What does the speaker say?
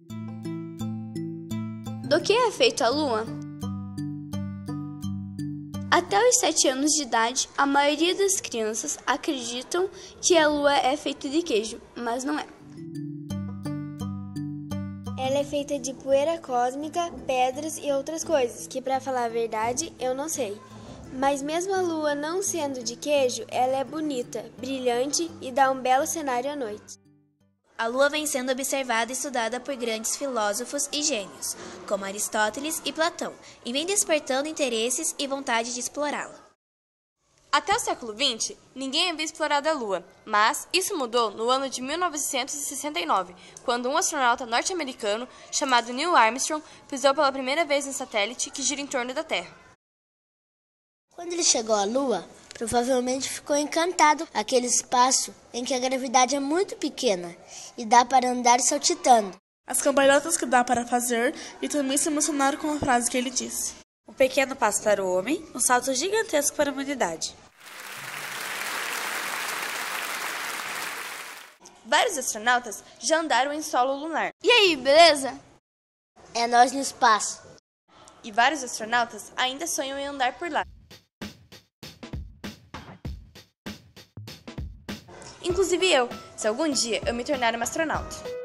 Do que é feita a Lua? Até os 7 anos de idade, a maioria das crianças acreditam que a Lua é feita de queijo, mas não é. Ela é feita de poeira cósmica, pedras e outras coisas, que pra falar a verdade, eu não sei. Mas mesmo a Lua não sendo de queijo, ela é bonita, brilhante e dá um belo cenário à noite. A Lua vem sendo observada e estudada por grandes filósofos e gênios, como Aristóteles e Platão, e vem despertando interesses e vontade de explorá-la. Até o século XX, ninguém havia explorado a Lua, mas isso mudou no ano de 1969, quando um astronauta norte-americano chamado Neil Armstrong pisou pela primeira vez no satélite que gira em torno da Terra. Quando ele chegou à Lua, provavelmente ficou encantado com aquele espaço em que a gravidade é muito pequena e dá para andar saltitando. As cambalhotas que dá para fazer e também se emocionaram com a frase que ele disse. Um pequeno passo para o homem, um salto gigantesco para a humanidade. Vários astronautas já andaram em solo lunar. E aí, beleza? É nós no espaço. E vários astronautas ainda sonham em andar por lá. Inclusive eu, se algum dia eu me tornar uma astronauta.